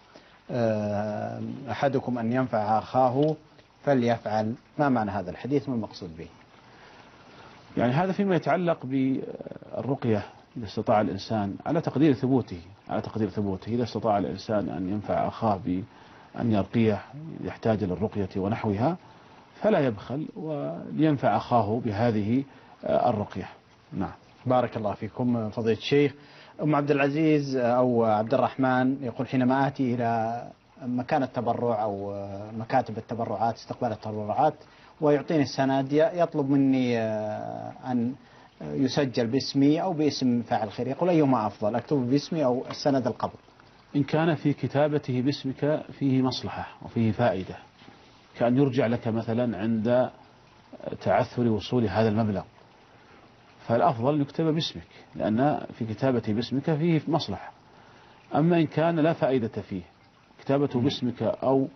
أحدكم أن ينفع أخاه فليفعل، ما معنى هذا الحديث، ما المقصود به؟ يعني هذا فيما يتعلق بالرقية، إذا استطاع الإنسان على تقدير ثبوته، إذا استطاع الإنسان أن ينفع أخاه بأن يرقيه يحتاج للرقية ونحوها فلا يبخل ولينفع أخاه بهذه الرقية. نعم. بارك الله فيكم فضيلة الشيخ. أم عبد العزيز أو عبد الرحمن يقول حينما آتي إلى مكان التبرع أو مكاتب التبرعات استقبال التبرعات ويعطيني السند يطلب مني أن يسجل باسمي أو باسم فاعل خير، يقول أيهما أفضل، أكتب باسمي أو السند القبض؟ إن كان في كتابته باسمك فيه مصلحة وفيه فائدة كأن يرجع لك مثلا عند تعثر وصول هذا المبلغ، فالأفضل أن يكتب باسمك، لأن في كتابة باسمك فيه مصلحة. أما إن كان لا فائدة فيه كتابته باسمك أو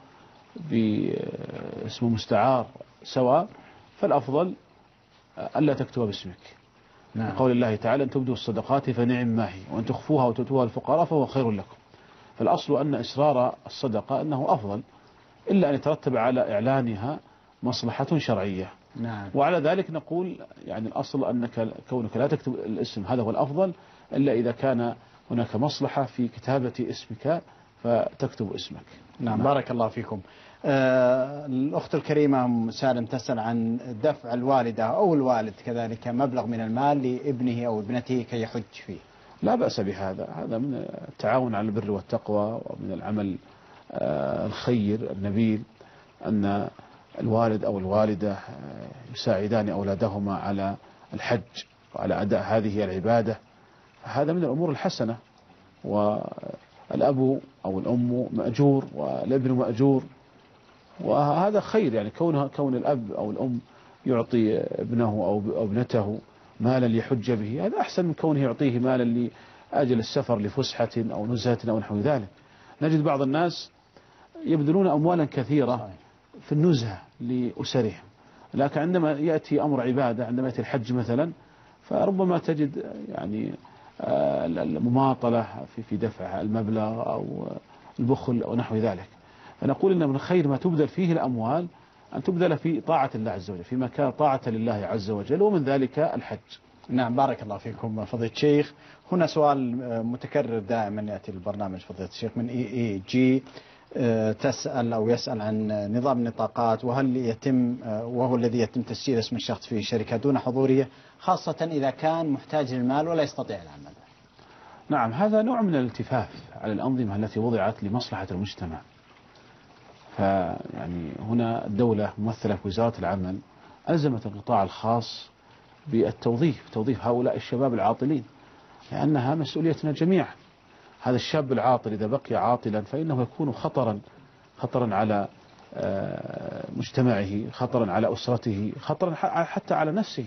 باسم مستعار سواء، فالأفضل ألا تكتب باسمك. نعم. قول الله تعالى: أن تبدوا الصدقات فنعم ما هي وأن تخفوها وتؤتوها الفقراء فهو خير لكم. فالأصل أن إسرار الصدقة أنه أفضل، إلا أن يترتب على إعلانها مصلحة شرعية. نعم. وعلى ذلك نقول يعني الأصل أنك كونك لا تكتب الاسم هذا هو الأفضل، إلا إذا كان هناك مصلحة في كتابة اسمك فتكتب اسمك. نعم. بارك الله فيكم. الأخت الكريمة سالم تسأل عن دفع الوالدة أو الوالد كذلك مبلغ من المال لابنه أو ابنته كي يحج فيه. لا بأس بهذا، هذا من التعاون على البر والتقوى ومن العمل الخير النبيل، أن الوالد أو الوالدة يساعدان أولادهما على الحج وعلى أداء هذه العبادة، هذا من الأمور الحسنة. والأب أو الأم مأجور والابن مأجور، وهذا خير. يعني كون الأب أو الأم يعطي ابنه أو ابنته مالا ليحج به، هذا أحسن من كونه يعطيه مالا لأجل السفر لفسحة أو نزهة أو نحو ذلك. نجد بعض الناس يبذلون أموالا كثيرة في النزهة لأسرهم، لكن عندما يأتي أمر عبادة، عندما يأتي الحج مثلا، فربما تجد يعني المماطلة في دفع المبلغ أو البخل أو نحو ذلك. فنقول إن من خير ما تبذل فيه الأموال أن تبذل في طاعة الله عز وجل، في مكان طاعة لله عز وجل، ومن ذلك الحج. نعم. بارك الله فيكم فضيلة الشيخ. هنا سؤال متكرر دائما يأتي البرنامج فضيلة الشيخ من EEG، تسأل أو يسأل عن نظام النطاقات، وهل يتم وهو الذي يتم تسجيل اسم الشخص في شركة دون حضوره، خاصة إذا كان محتاج للمال ولا يستطيع العمل. نعم، هذا نوع من الالتفاف على الأنظمة التي وضعت لمصلحة المجتمع. فيعني هنا الدولة ممثلة في وزارة العمل ألزمت القطاع الخاص بالتوظيف، توظيف هؤلاء الشباب العاطلين، لأنها مسؤوليتنا جميعا. هذا الشاب العاطل إذا بقي عاطلا فإنه يكون خطرا على مجتمعه، خطرا على أسرته، خطرا حتى على نفسه.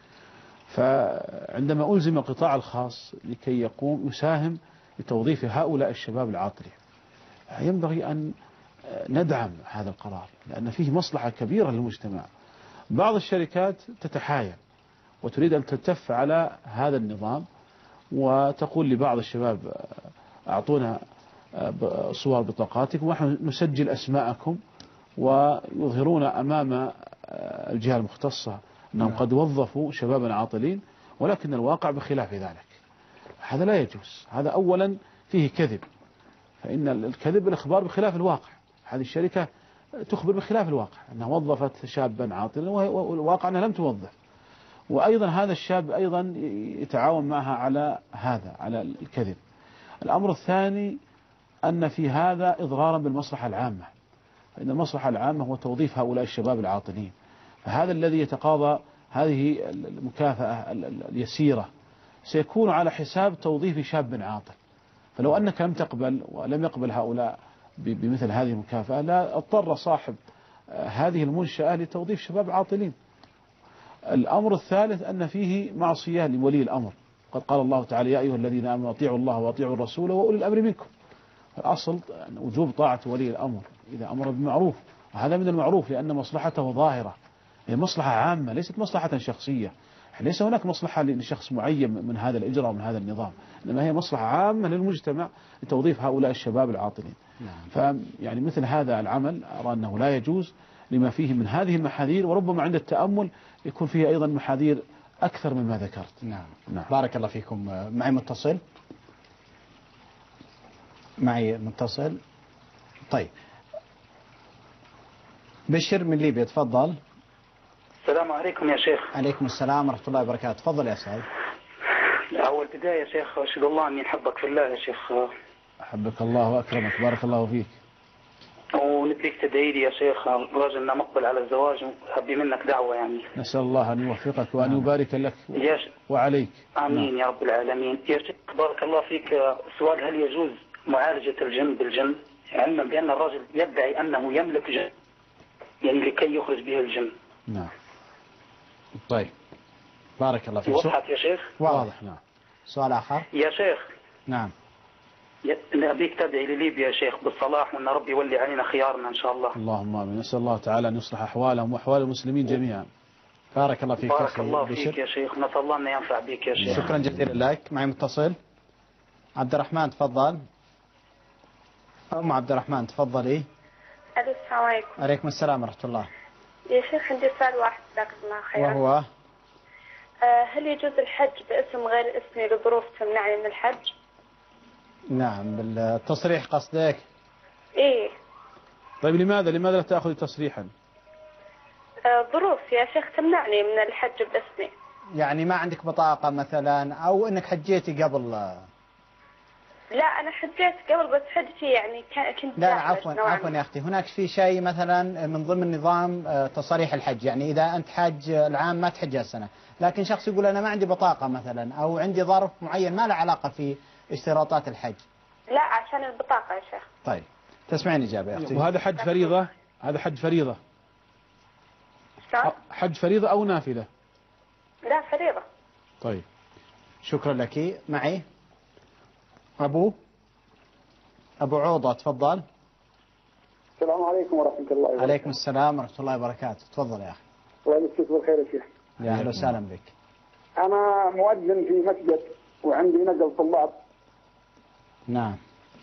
فعندما ألزم القطاع الخاص لكي يساهم بتوظيف هؤلاء الشباب العاطلين، ينبغي أن ندعم هذا القرار، لأن فيه مصلحة كبيرة للمجتمع. بعض الشركات تتحايل وتريد أن تلتف على هذا النظام، وتقول لبعض الشباب: أعطونا صور بطاقاتكم ونحن نسجل أسماءكم، ويظهرون أمام الجهة المختصة أنهم قد وظفوا شبابا عاطلين، ولكن الواقع بخلاف ذلك. هذا لا يجوز. هذا أولا فيه كذب، فإن الكذب الإخبار بخلاف الواقع. هذه الشركة تخبر بخلاف الواقع أنها وظفت شابا عاطلا، والواقع أنها لم توظف. وأيضا هذا الشاب أيضا يتعاون معها على الكذب. الأمر الثاني أن في هذا إضرارا بالمصلحة العامة، فإن المصلحة العامة هو توظيف هؤلاء الشباب العاطلين. فهذا الذي يتقاضى هذه المكافأة اليسيرة سيكون على حساب توظيف شاب عاطل. فلو أنك لم تقبل ولم يقبل هؤلاء بمثل هذه المكافأة، لا اضطر صاحب هذه المنشأة لتوظيف شباب عاطلين. الأمر الثالث أن فيه معصية لولي الأمر. قد قال الله تعالى: يا أيها الذين آمنوا أطيعوا الله وأطيعوا الرسول وأولي الأمر منكم. الأصل وجوب طاعة ولي الأمر إذا أمر بالمعروف، وهذا من المعروف لأن مصلحته ظاهرة، هي مصلحة عامة ليست مصلحة شخصية. ليس هناك مصلحة لشخص معين من هذا الإجراء ومن هذا النظام، إنما هي مصلحة عامة للمجتمع لتوظيف هؤلاء الشباب العاطلين. فيعني مثل هذا العمل أرى أنه لا يجوز لما فيه من هذه المحاذير، وربما عند التأمل يكون فيه أيضا محاذير أكثر مما ذكرت. نعم. بارك الله فيكم. معي متصل. طيب، بشر من ليبيا، تفضل. السلام عليكم يا شيخ. عليكم السلام ورحمة الله وبركاته. تفضل يا أستاذ. أول بداية يا شيخ أشهد الله أني أحبك في الله يا شيخ. أحبك الله وأكرمك، بارك الله فيك. ونبيك تدعي لي يا شيخ، رجلنا مقبل على الزواج وأبي منك دعوة يعني. نسأل الله أن يوفقك وأن يبارك لك وعليك. آمين يا رب العالمين. يا شيخ بارك الله فيك، سؤال: هل يجوز معالجة الجن بالجن، علما بأن الرجل يدعي أنه يملك جن يعني لكي يخرج به الجن. نعم. طيب بارك الله فيك. وضحت يا شيخ؟ واضح. نعم. سؤال آخر. يا شيخ. نعم. أبيك تدعي لليبيا يا شيخ بالصلاح، وأن ربي يولي علينا خيارنا إن شاء الله. اللهم آمين. نسأل الله تعالى أن يصلح أحوالهم وأحوال المسلمين جميعا. بارك الله فيك. بارك الله فيك يا شيخ، نسأل الله أن ينفع بك يا شيخ. شكرا جزيلا لك. معي متصل عبد الرحمن، تفضل. أم عبد الرحمن تفضلي. السلام عليكم. عليكم السلام ورحمة الله. يا شيخ عندي سؤال واحد جزاك الله خيرا. وهو هل يجوز الحج باسم غير اسمي لظروف تمنعني من الحج؟ نعم، بالتصريح قصدك؟ إيه. طيب لماذا لا تأخذ تصريحا؟ ظروف يا شيخ تمنعني من الحج باسمي. يعني ما عندك بطاقة مثلا، أو أنك حجيتي قبل؟ لا أنا حجيت قبل، بس حجتي يعني كنت لا عفوا يا أختي، هناك في شيء مثلا من ضمن نظام تصاريح الحج، يعني إذا أنت حاج العام ما تحج السنة، لكن شخص يقول أنا ما عندي بطاقة مثلا، أو عندي ظرف معين ما له علاقة في اشتراطات الحج. لا عشان البطاقة يا شيخ. طيب تسمعين إجابة يا أختي. وهذا حج فريضة؟ هذا حج فريضة؟ حج فريضة أو نافلة؟ لا فريضة. طيب شكرا لك. معي أبو عوضة، تفضل. السلام عليكم ورحمة الله وبركاته. عليكم السلام ورحمة الله وبركاته. تفضل يا أخي. الله يمسيك بالخير يا شيخ. يا أهلا وسهلا بك. أنا مؤذن في مسجد وعندي نقل طلاب. نعم.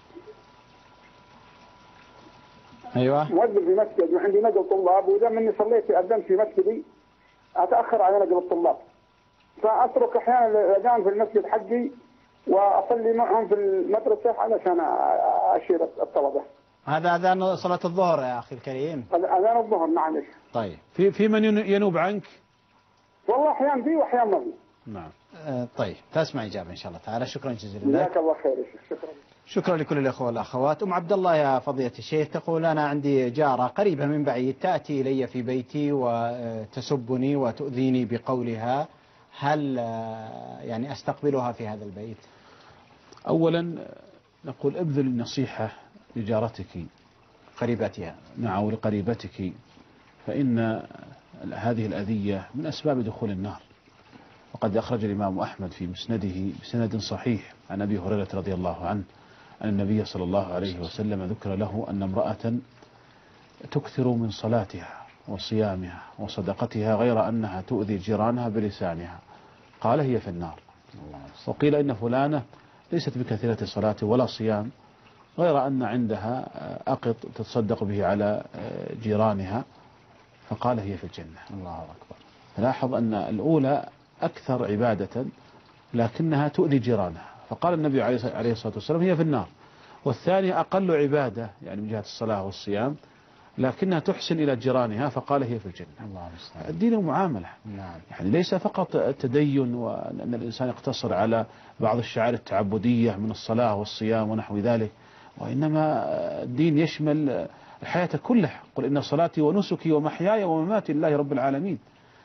أيوة. مؤذن في مسجد وعندي نقل طلاب، وإذا مني صليت أذنت في مسجدي أتأخر على نقل الطلاب، فأترك أحيانا الأذان في المسجد حقي وأصلي معهم في المدرسة علشان أشير الطلبة. هذا أذان صلاة الظهر يا أخي الكريم. أذان الظهر نعم. طيب في من ينوب عنك؟ والله أحيانا في وأحيانا ما في. نعم. طيب تسمع إجابة إن شاء الله تعالى. شكرا جزيلا لك. جزاك الله خير. شكرا لكل الأخوة والأخوات. أم عبد الله يا فضيلة الشيخ تقول أنا عندي جارة قريبة من بعيد تأتي إلي في بيتي وتسبني وتؤذيني بقولها، هل يعني أستقبلها في هذا البيت؟ أولا نقول ابذل النصيحة لجارتك قريبتها. نعم، ولقريبتك، فإن هذه الأذية من أسباب دخول النار. وقد أخرج الإمام أحمد في مسنده بسند صحيح عن أبي هريرة رضي الله عنه أن النبي صلى الله عليه وسلم ذكر له أن امرأة تكثر من صلاتها وصيامها وصدقتها غير أنها تؤذي جيرانها بلسانها، قال هي في النار. وقيل إن فلانة ليست بكثيرة صلاة ولا صيام، غير أن عندها أقط تتصدق به على جيرانها، فقال هي في الجنة. الله أكبر. فلاحظ أن الأولى أكثر عبادة لكنها تؤذي جيرانها، فقال النبي عليه الصلاة والسلام هي في النار. والثانية أقل عبادة يعني من جهة الصلاة والصيام لكنها تحسن إلى جيرانها، فقال هي في الجنة. الله المستعان. الدين معاملة. نعم. يعني ليس فقط التدين وأن الإنسان يقتصر على بعض الشعائر التعبدية من الصلاة والصيام ونحو ذلك، وإنما الدين يشمل الحياة كلها. قل إن صلاتي ونسكي ومحياي ومماتي لله رب العالمين.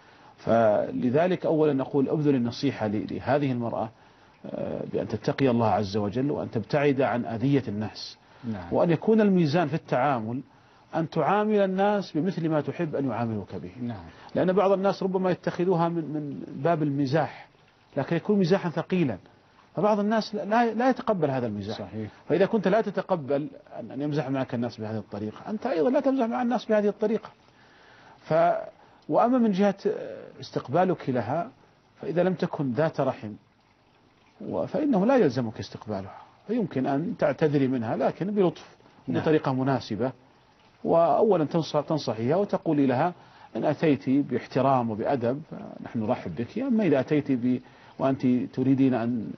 فلذلك أولا نقول أبذل النصيحة لهذه المرأة بأن تتقي الله عز وجل وأن تبتعد عن أذية الناس. نعم. وأن يكون الميزان في التعامل أن تعامل الناس بمثل ما تحب أن يعاملوك به. نعم. لأن بعض الناس ربما يتخذوها من باب المزاح، لكن يكون مزاحا ثقيلا، فبعض الناس لا يتقبل هذا المزاح. صحيح. فإذا كنت لا تتقبل أن يمزح معك الناس بهذه الطريقة، أنت أيضا لا تمزح مع الناس بهذه الطريقة. وأما من جهة استقبالك لها، فإذا لم تكن ذات رحم فإنه لا يلزمك استقبالها، فيمكن أن تعتذري منها لكن بلطف بطريقة مناسبة. وأولا تنصحيها وتقولي لها إن أتيت باحترام وبأدب نحن نرحب بك، أما إذا أتيت وأنت تريدين أن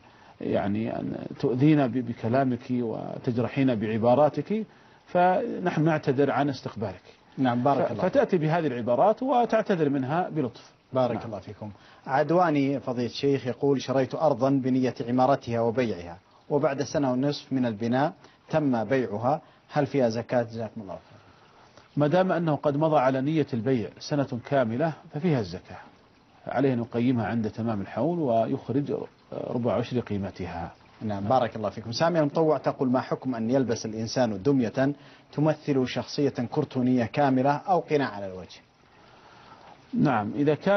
تؤذين بكلامك وتجرحين بعباراتك، فنحن نعتذر عن استقبالك. نعم. بارك الله. فتأتي بهذه العبارات وتعتذر منها بلطف. بارك نعم. الله فيكم. عدواني فضيلة الشيخ يقول شريت أرضا بنية عمارتها وبيعها، وبعد سنة ونصف من البناء تم بيعها، هل فيها زكاة؟ جزاكم الله خير. ما دام أنه قد مضى على نية البيع سنة كاملة ففيها الزكاة، عليه أن يقيمها عند تمام الحول ويخرج ربع عشر قيمتها. نعم بارك الله فيكم. سامية المطوع تقول: ما حكم أن يلبس الإنسان دمية تمثل شخصية كرتونية كاملة أو قناع على الوجه؟ نعم،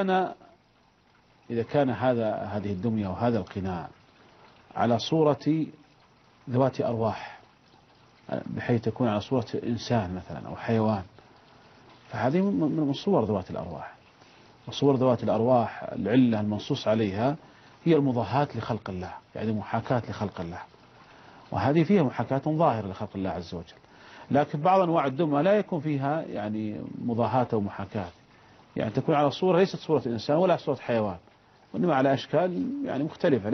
إذا كان هذه الدمية وهذا القناع على صورة ذوات أرواح، بحيث تكون على صورة إنسان مثلا أو حيوان، فهذه من صور ذوات الأرواح. وصور ذوات الأرواح العلة المنصوص عليها هي المضاهاة لخلق الله، يعني محاكاة لخلق الله، وهذه فيها محاكاة ظاهرة لخلق الله عز وجل. لكن بعض أنواع الدمى لا يكون فيها يعني مضاهاة أو محاكاة، يعني تكون على صورة ليست صورة إنسان ولا صورة حيوان، وإنما على أشكال يعني مختلفة،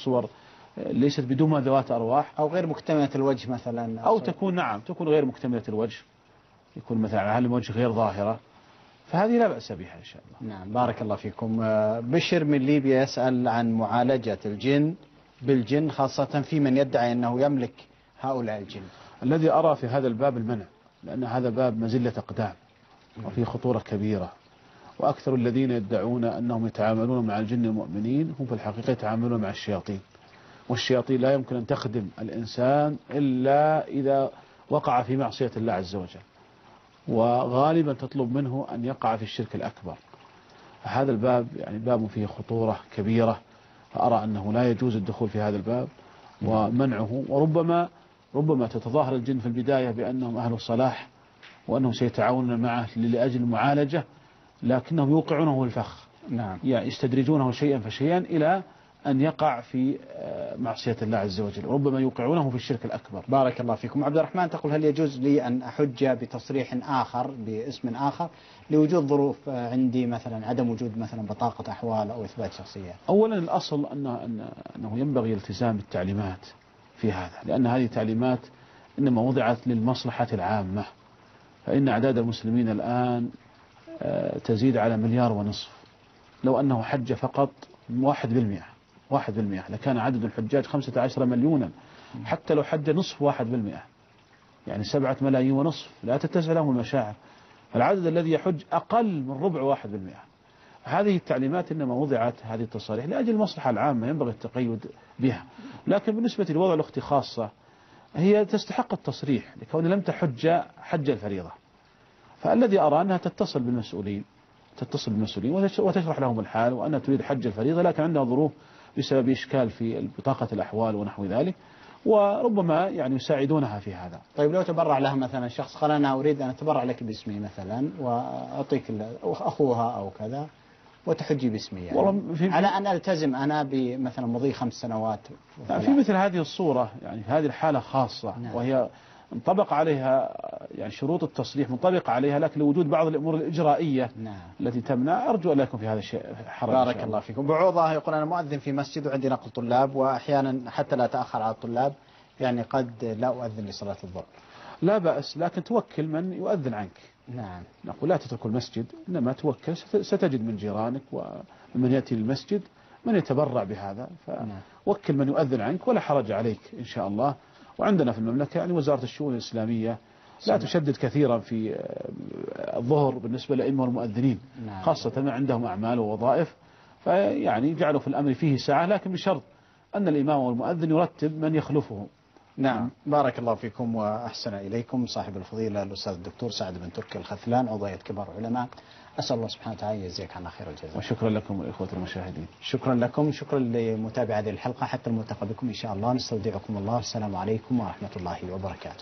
ليست بدمى ذوات أرواح، أو غير مكتملة الوجه مثلا، أو تكون تكون غير مكتملة الوجه، يكون مثلا على الوجه غير ظاهرة، فهذه لا بأس بها إن شاء الله. نعم بارك الله فيكم. بشر من ليبيا يسأل عن معالجة الجن بالجن، خاصة في من يدعي أنه يملك هؤلاء الجن. الذي أرى في هذا الباب المنع، لأن هذا باب مزلة أقدام وفيه خطورة كبيرة، وأكثر الذين يدعون أنهم يتعاملون مع الجن المؤمنين هم في الحقيقة يتعاملون مع الشياطين، والشياطين لا يمكن أن تخدم الإنسان إلا إذا وقع في معصية الله عز وجل، وغالبا تطلب منه أن يقع في الشرك الأكبر. هذا الباب يعني باب فيه خطورة كبيرة، فأرى أنه لا يجوز الدخول في هذا الباب ومنعه. وربما تتظاهر الجن في البداية بأنهم أهل الصلاح وأنهم سيتعاونون معه لأجل المعالجة، لكنهم يوقعونه الفخ. نعم. يعني يستدرجونه شيئا فشيئا إلى أن يقع في معصية الله عز وجل، وربما يوقعونه في الشرك الأكبر. بارك الله فيكم. عبد الرحمن تقول: هل يجوز لي أن أحج بتصريح آخر باسم آخر لوجود ظروف عندي، مثلا عدم وجود مثلا بطاقة أحوال أو إثبات شخصية؟ أولا الأصل أنه ينبغي التزام التعليمات في هذا، لأن هذه تعليمات إنما وضعت للمصلحة العامة، فإن أعداد المسلمين الآن تزيد على 1.5 مليار. لو أنه حج فقط 1% لكان عدد الحجاج 15 مليونا، حتى لو حج نصف 1%، يعني 7.5 ملايين لا تتسع لهم المشاعر. العدد الذي يحج أقل من ربع 1%. هذه التعليمات إنما وضعت هذه التصاريح لأجل المصلحة العامة، ينبغي التقيد بها. لكن بالنسبة لوضع الأخت خاصة، هي تستحق التصريح لكون لم تحج حج الفريضة، فالذي أرى أنها تتصل بالمسؤولين وتشرح لهم الحال وأنها تريد حج الفريضة، لكن عندها ظروف بسبب إشكال في بطاقة الأحوال ونحو ذلك، وربما يعني يساعدونها في هذا. طيب لو تبرع لها مثلا شخص قال: أنا أريد أن أتبرع لك باسمي مثلا وأعطيك أخوها أو كذا وتحجي باسمي، يعني على أن ألتزم أنا بمثلا مضي 5 سنوات. في مثل هذه الصورة، يعني هذه الحالة خاصة. نعم. وهي انطبق عليها يعني شروط التصريح منطبق عليها، لكن لوجود بعض الأمور الإجرائية. نعم. التي تمنع، أرجو أن لا يكون في هذا الشيء حرج. بارك الله فيكم. بعوضة يقول: أنا مؤذن في مسجد وعندي نقل طلاب، وأحيانا حتى لا أتأخر على الطلاب، يعني قد لا أؤذن لصلاة الظهر. لا بأس، لكن توكل من يؤذن عنك. نعم. نقول لا تترك المسجد، إنما توكل، ستجد من جيرانك ومن يأتي للمسجد من يتبرع بهذا، فوكل من يؤذن عنك ولا حرج عليك إن شاء الله. وعندنا في المملكة يعني وزارة الشؤون الإسلامية لا تشدد كثيرا في الظهر بالنسبة للأئمة والمؤذنين. نعم. خاصة ما عندهم أعمال ووظائف، فيعني جعلوا في الأمر فيه ساعة، لكن بشرط أن الإمام والمؤذن يرتب من يخلفه. نعم. بارك الله فيكم وأحسن إليكم. صاحب الفضيلة الأستاذ الدكتور سعد بن تركي الخثلان، عضوية كبار علماء، أسأل الله سبحانه وتعالى يجزيك عنا خير الجزاء. وشكرا لكم الإخوة المشاهدين. شكرا لكم، شكرا لمتابعة هذه الحلقة، حتى الملتقى بكم إن شاء الله. نستودعكم الله، السلام عليكم ورحمة الله وبركاته.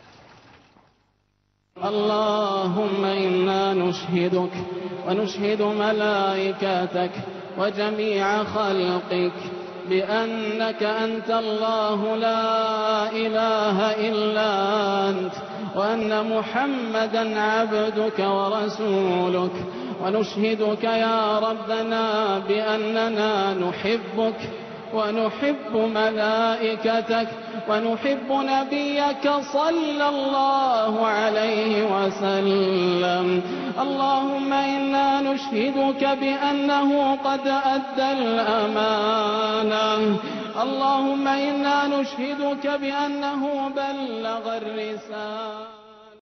اللهم إنا نشهدك ونشهد ملائكتك وجميع خلقك بأنك أنت الله لا إله إلا أنت، وأن محمدا عبدك ورسولك، ونشهدك يا ربنا بأننا نحبك ونحب ملائكتك ونحب نبيك صلى الله عليه وسلم. اللهم إنا نشهدك بأنه قد أدى الأمانة. اللهم إنا نشهدك بأنه بلغ الرسالة.